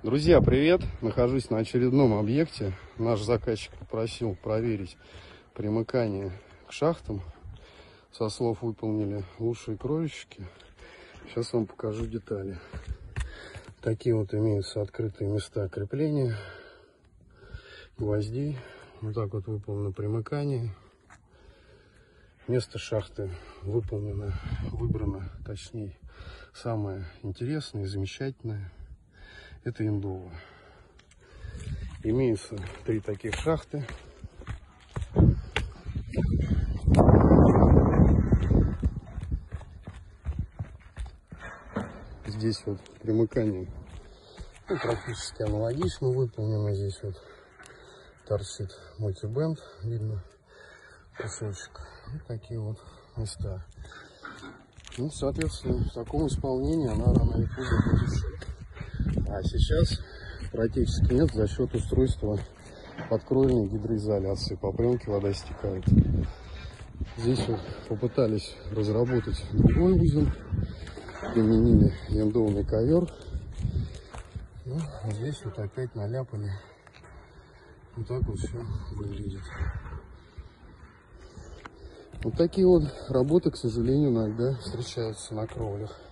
Друзья, привет! Нахожусь на очередном объекте. Наш заказчик попросил проверить примыкание к шахтам. Со слов выполнили лучшие кровельщики. Сейчас вам покажу детали. Такие вот имеются открытые места крепления гвоздей. Вот так вот выполнено примыкание. Место шахты выбрано, точнее, самое интересное и замечательное. Это Индово. Имеется 3 таких шахты. Здесь вот примыкание практически аналогично выполнено. Здесь вот торчит мультибенд, видно кусочек. Вот такие вот места. Ну, соответственно, в таком исполнении она рано или поздно потечет. А сейчас практически нет за счет устройства подкровельной гидроизоляции. По пленке вода стекает. Здесь вот попытались разработать другой узел. Применили яндовный ковер. Ну, здесь вот опять наляпали. Вот так вот все выглядит. Вот такие вот работы, к сожалению, иногда встречаются на кровлях.